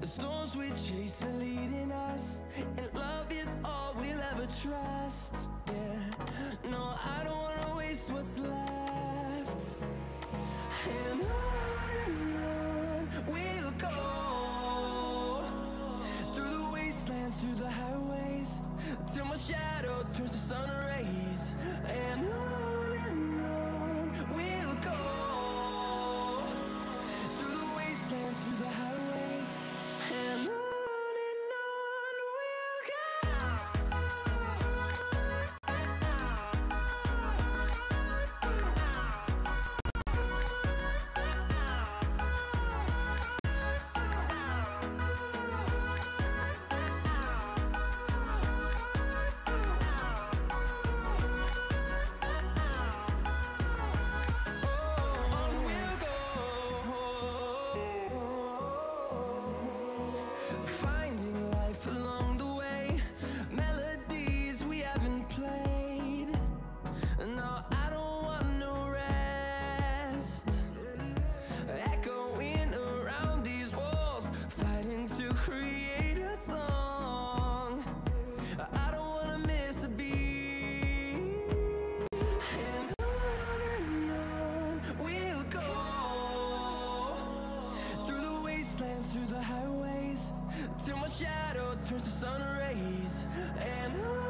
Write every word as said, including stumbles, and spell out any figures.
storms we chase are leading us, and love is all we'll ever trust. Yeah, no, I don't wanna waste what's left. And on and on we'll go, through the wastelands, through the highways, till my shadow turns to sun rays. And on and on we'll go, through the wastelands, through the highways, and on. Through the highways, till my shadow turns to sun rays. And on